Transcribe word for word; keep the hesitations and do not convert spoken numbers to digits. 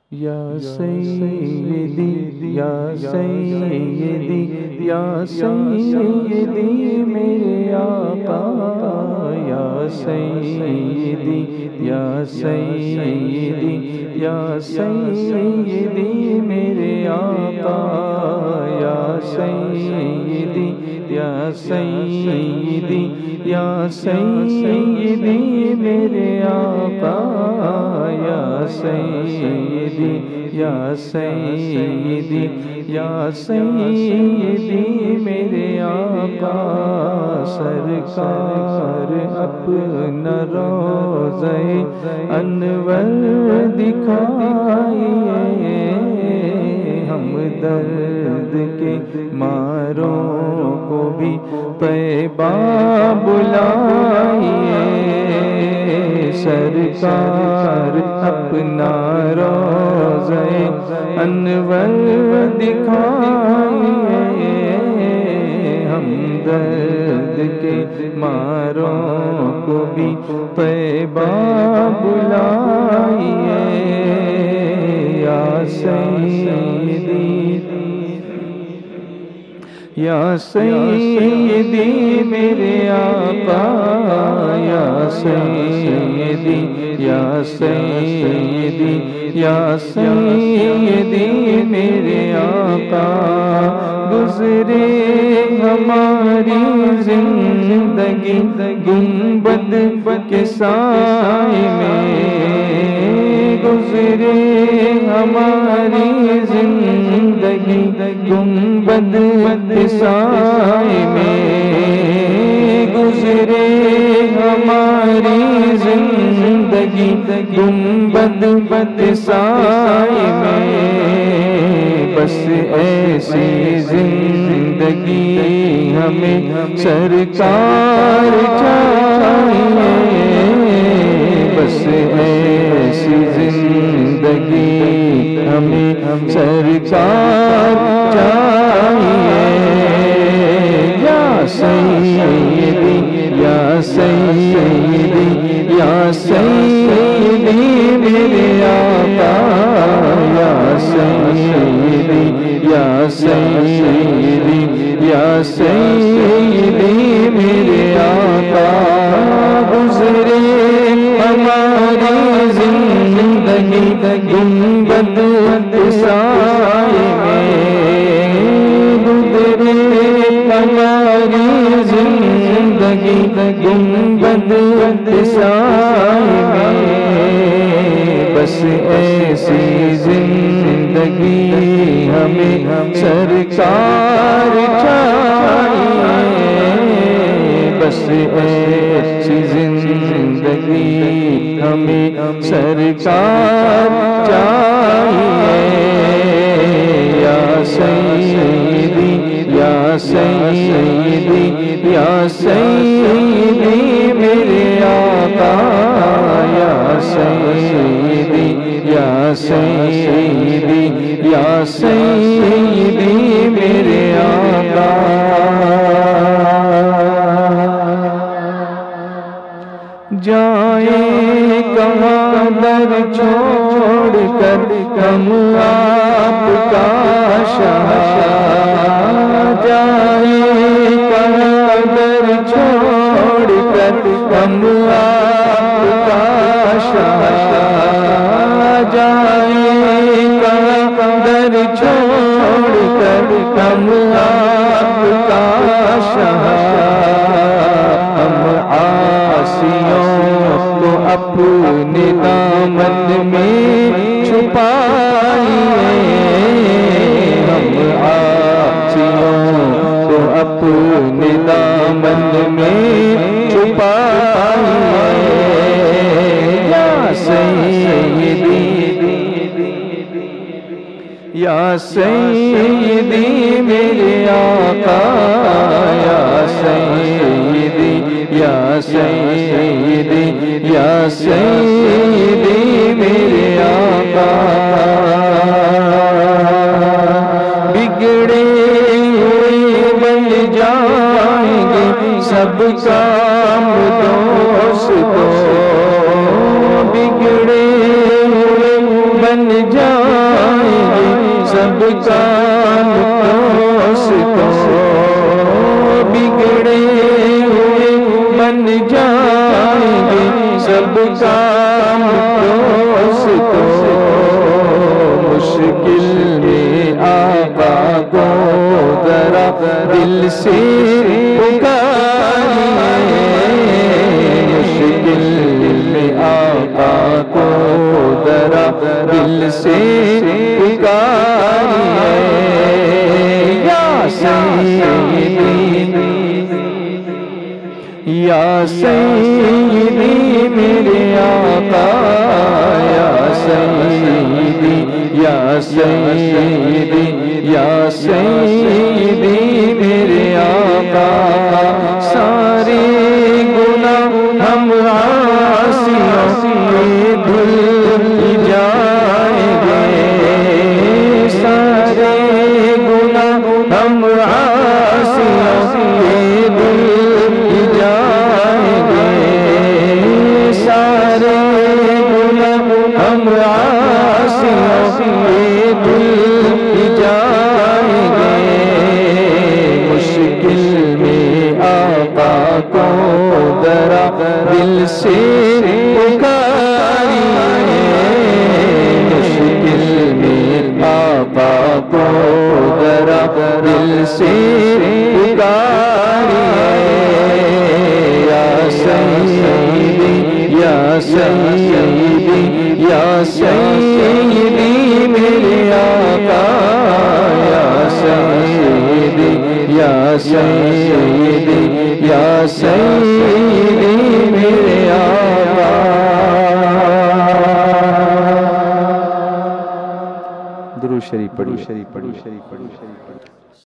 یا سیدی یا سیدی یا سیدی میرے آقا، یا سیدی یا سیدی یا سیدی میرے آقا، یا سیدی یا سیدی یا سیدی میرے آقا، یا سیدی یا سیدی یا سیدی میرے آقا، سرکار اپنا روضہ انور دکھائیے، ہم درد کے ماروں کو بھی طیبہ بلائیے، سرکار اپنا روضہ انور دکھائیے، ہم درد کے ماروں کو بھی طیبہ بلائیے، یا سیدی یا سیدی میرے آقا، یا سیدی یا سیدی یا سیدی میرے آقا، گزرے ہماری زندگی گنبد کے سائے میں، گزرے ہماری زندگی گنبد کے سائے میں، گزرے ہماری زندگی گنبد کے سائے میں، بس ایسی زندگی ہمیں سرکار چاہیے، بس ایسی زندگی ہمیں سرکار چاہیے، یا سیدی یا سیدی یا سیدی میرے آقا، یا سیدی یا سیدی یا سیدی میرے آقا، گزرے ہماری زندگی گنبد کے سائے میں، گزرے ہماری زندگی گنبد کے سائے میں، بس ایسی زندگی ہمیں سرکار چاہیے، بس ایسی زندگی ہمیں سرکار چاہیے، یا سیدی یا سیدی یا سیدی میرے آقا، یا سیدی یا سیدی یا سیدی میرے آقا، جائیں کہاں در چھوڑ کر ہم آپ کا شہنشاہ، جائیں کہاں در چھوڑ کر ہم آپ کا شہنشاہ، جائیں کہاں در چھوڑ کر ہم آپ کا شہنشاہ، ہم عاصیوں کو اپنے دامن میں چھپائیے، ہم عاصیوں کو اپنے دامن میں چھپائیے، یا سیدی یا سیدی میرے آقا، یا سیدی یا سیدی یا سیدی میرے آقا، بگڑے ہوئے بن جائیں گے سب کام دوستو، بگڑے ہوئے بن جائیں سب کام دوستوں بگڑے ہوئے بن جائیں گے سب کام دوستوں مشکل میں آقا کو ذرا دل سے پکاریے مشکل میں آقا کو ذرا دل سے پکاریے یا سیدی یا سیدی میرے آقا یا سیدی یا سیدی یا سیدی میرے آقا سارے گناہ ہم عاصیوں سے دھل جائیں گے سارے گناہ ہم عاصیوں سے دھل جائیں گے سارے گناہ ہم عاصیوں سے دھل جائیں گے مشکل میں آقا کو ذرا دل سے پکاریے مشکل میں آقا کو ذرا دل سے پکاریے یا سیدی یا سیدی یا سیدی میرے آقا یا سیدی یا سیدی یا سیدی میرے آقا درود شریف پڑھو شریف پڑھو شریف پڑھو شریف پڑھو